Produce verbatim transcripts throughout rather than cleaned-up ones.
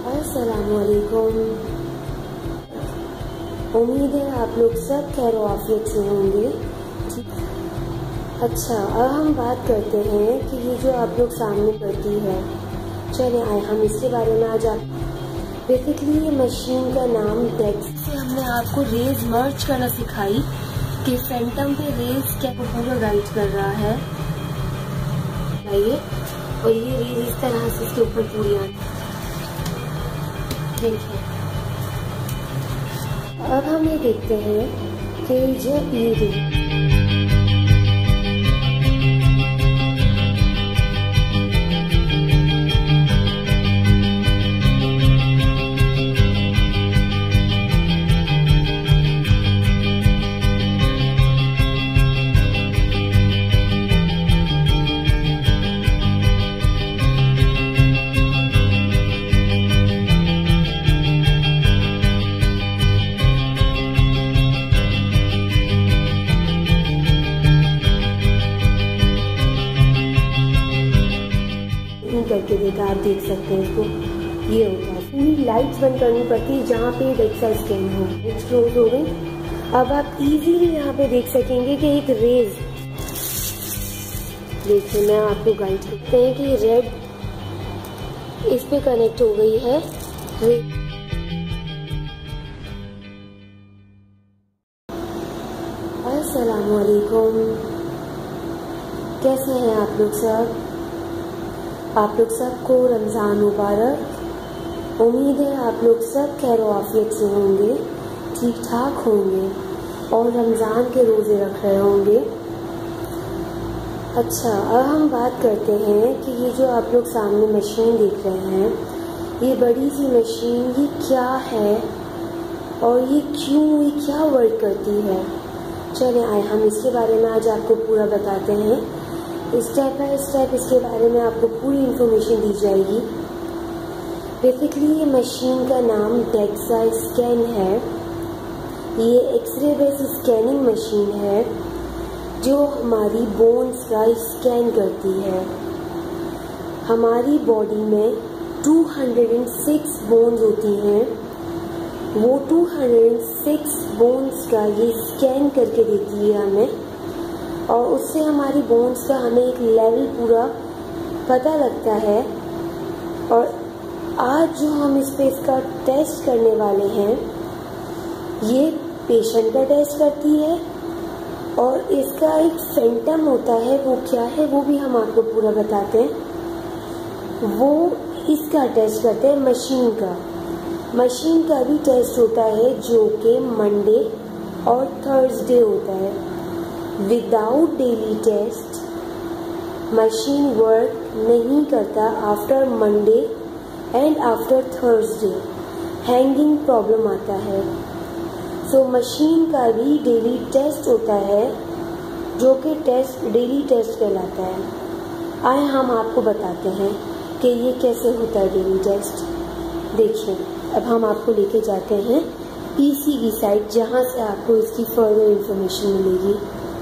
अस्सलामुअलैकुम। उम्मीद है आप लोग सब खैर आफियत से होंगे। अच्छा, अब हम बात करते हैं कि ये जो आप लोग सामने पड़ती है, चले आए हम इसके बारे में आज आप बेसिकली ये मशीन का नाम डेक्स से हमने आपको रेज मर्ज करना सिखाई कि फैंटम पे रेज क्या पूरा गाइड कर रहा है। और ये रेज इस तरह से इसके ऊपर पूरी आती देखिए। अब हम ये देखते हैं कि जब ये रेज करके देता, आप देख सकते हैं इसको। ये होता है पूरी लाइट्स बंद करनी पड़ती है जहाँ पे डेक्सा स्कैन हो। लाइट्स क्लोज हो गई। अब आप इजीली यहाँ पे देख सकेंगे कि एक रेज, देखिए मैं आपको गाइड करते हैं कि रेड इस पे कनेक्ट हो गई है। अस्सलामुअलैकुम, कैसे हैं आप लोग सब? आप लोग सबको रमज़ान मुबारक। उम्मीद है आप लोग सब खैर आफियत से होंगे, ठीक ठाक होंगे और रमज़ान के रोज़े रख रहे होंगे। अच्छा, अब हम बात करते हैं कि ये जो आप लोग सामने मशीन देख रहे हैं, ये बड़ी सी मशीन ये क्या है और ये क्यों, ये क्या वर्क करती है। चले आए हम इसके बारे में आज आपको पूरा बताते हैं। स्टेप बाय स्टेप इसके बारे में आपको पूरी इन्फॉर्मेशन दी जाएगी। बेसिकली ये मशीन का नाम डेक्सा स्कैन है। ये एक्सरे बेस्ड स्कैनिंग मशीन है जो हमारी बोन्स का स्कैन करती है। हमारी बॉडी में दो सौ छह बोन्स होती हैं। वो दो सौ छह बोन्स का ये स्कैन करके देती है हमें और उससे हमारी बोन्स का हमें एक लेवल पूरा पता लगता है। और आज जो हम इस पे इसका टेस्ट करने वाले हैं, ये पेशेंट का टेस्ट करती है और इसका एक फैंटम होता है, वो क्या है वो भी हम आपको पूरा बताते हैं। वो इसका टेस्ट करते हैं मशीन का। मशीन का भी टेस्ट होता है जो कि मंडे और थर्सडे होता है। Without daily test machine work नहीं करता after Monday and after Thursday. Hanging problem आता है। सो so, मशीन का भी डेली टेस्ट होता है जो कि टेस्ट डेली टेस्ट कहलाता है। आए हम आपको बताते हैं कि ये कैसे होता है डेली टेस्ट। देखिए, अब हम आपको लेके जाते हैं पीसी की साइट जहाँ से आपको इसकी फर्दर इंफॉर्मेशन मिलेगी।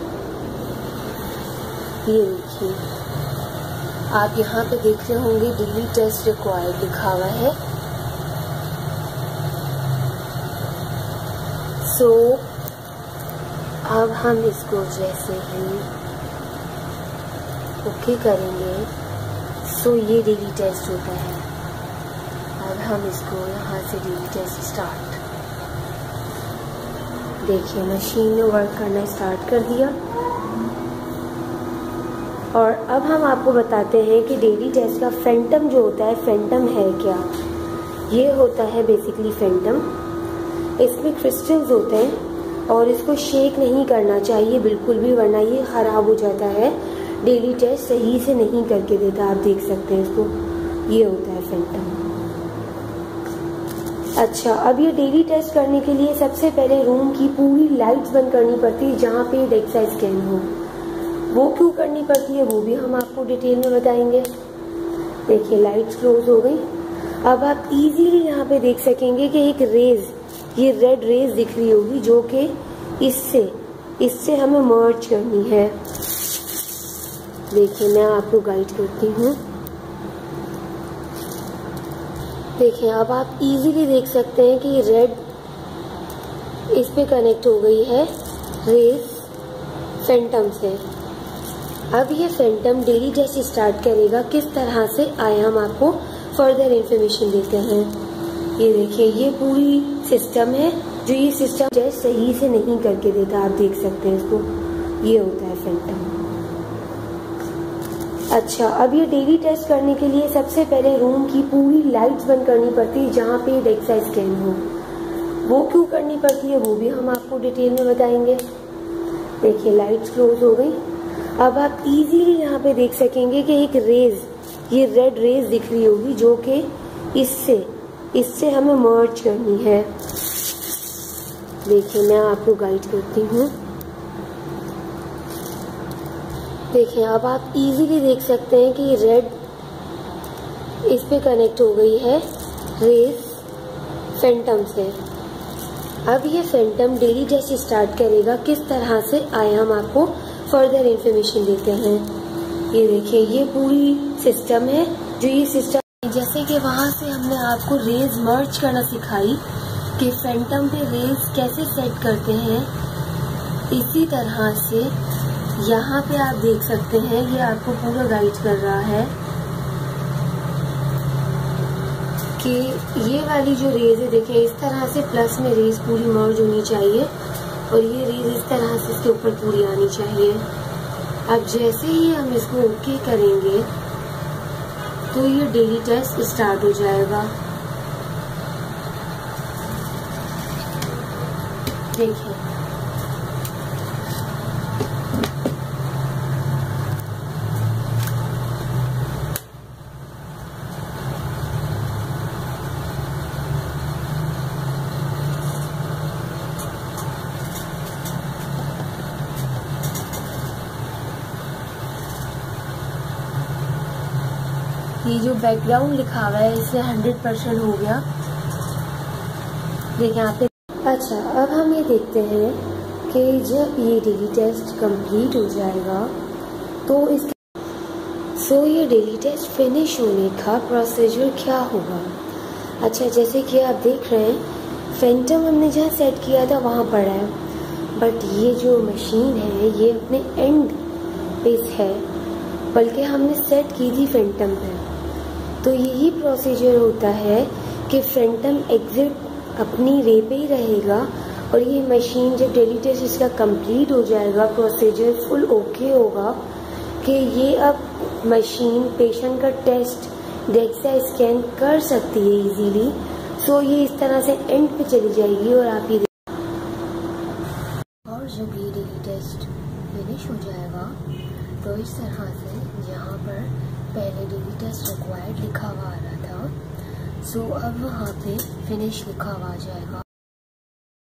ये देखिए, आप यहाँ पे देख रहे होंगे डेली टेस्ट रिक्वायर्ड लिखा हुआ है। सो so, अब हम इसको जैसे ही ओके करेंगे, सो so ये डेली टेस्ट होता है। अब हम इसको यहाँ से डेली टेस्ट स्टार्ट। देखिए, मशीन ने वर्क करना स्टार्ट कर दिया और अब हम आपको बताते हैं कि डेली टेस्ट का फैंटम जो होता है, फैंटम है क्या। ये होता है बेसिकली फैंटम। इसमें क्रिस्टल्स होते हैं और इसको शेक नहीं करना चाहिए बिल्कुल भी, वरना ये ख़राब हो जाता है। डेली टेस्ट सही से नहीं करके देता, आप देख सकते हैं इसको। ये होता है फैंटम। अच्छा, अब ये डेली टेस्ट करने के लिए सबसे पहले रूम की पूरी लाइट्स बंद करनी पड़ती है जहाँ पे डेक्सा स्कैन हो। वो क्यों करनी पड़ती है वो भी हम आपको डिटेल में बताएंगे। देखिए, लाइट्स क्लोज हो गई। अब आप इजीली यहाँ पे देख सकेंगे कि एक रेज, ये रेड रेज दिख रही होगी जो कि इससे इससे हमें मर्ज करनी है। देखिए, मैं आपको गाइड करती हूँ। देखें, अब आप इजीली देख सकते हैं कि रेड इस पे कनेक्ट हो गई है रेस फैंटम से। अब ये फैंटम डेली टेस्ट स्टार्ट करेगा। किस तरह से आए हम आपको फर्दर इंफॉर्मेशन देते हैं। ये देखिए, ये पूरी सिस्टम है जो ये सिस्टम टेस्ट सही से नहीं करके देता। आप देख सकते हैं इसको, ये होता है फैंटम। अच्छा, अब ये डेली टेस्ट करने के लिए सबसे पहले रूम की पूरी लाइट्स बंद करनी पड़ती है जहाँ पे डेक्सा स्कैन हो। वो क्यों करनी पड़ती है वो भी हम आपको डिटेल में बताएंगे। देखिए, लाइट्स क्लोज हो गई। अब आप इजीली यहाँ पे देख सकेंगे कि एक रेज, ये रेड रेज दिख रही होगी जो कि इससे इससे हमें मर्ज करनी है। देखिए, मैं आपको गाइड करती हूँ। देखिए, अब आप इजीली देख सकते हैं कि रेड इस पे कनेक्ट हो गई है रेस फैंटम से। अब ये फैंटम डेली टेस्ट स्टार्ट करेगा। किस तरह से आए हम आपको फर्दर इंफॉर्मेशन देते हैं। ये देखिए, ये पूरी सिस्टम है जो ये सिस्टम, जैसे कि वहाँ से हमने आपको रेज मर्ज करना सिखाई कि फैंटम पे रेज कैसे सेट करते हैं, इसी तरह से यहाँ पे आप देख सकते हैं ये आपको पूरा गाइड कर रहा है कि ये वाली जो रेज है, देखिए इस तरह से प्लस में रेज पूरी मर्ज होनी चाहिए और ये रेज इस तरह से इसके ऊपर पूरी आनी चाहिए। अब जैसे ही हम इसको ओके करेंगे तो ये डेली टेस्ट स्टार्ट हो जाएगा। देखिए, ये जो बैकग्राउंड लिखा हुआ है इससे हंड्रेड परसेंट हो गया। देखिए यहाँ पे। अच्छा, अब हम ये देखते हैं कि जब ये डेली टेस्ट कंप्लीट हो जाएगा तो इसके सो ये डेली टेस्ट फिनिश होने का प्रोसीजर क्या होगा। अच्छा, जैसे कि आप देख रहे हैं फैंटम हमने जहाँ सेट किया था वहाँ पड़ा है, बट ये जो मशीन है ये अपने एंड पे है, बल्कि हमने सेट की थी फैंटम पे। तो यही प्रोसीजर होता है कि फैंटम एग्जिट अपनी रे पे ही रहेगा और ये मशीन जब डेली टेस्ट इसका कंप्लीट हो जाएगा, प्रोसीजर फुल ओके होगा कि ये अब मशीन पेशेंट का टेस्ट डेक्सा स्कैन कर सकती है इजीली। सो ये इस तरह से एंड पे चली जाएगी और आप ये और जब ये डेली टेस्ट फिनिश हो जाएगा तो इस तरह से जहाँ पर पहले डेली टेस्ट रिक्वायर्ड लिखा हुआ आ रहा था, सो अब वहाँ पे फिनिश लिखा हुआ आ जाएगा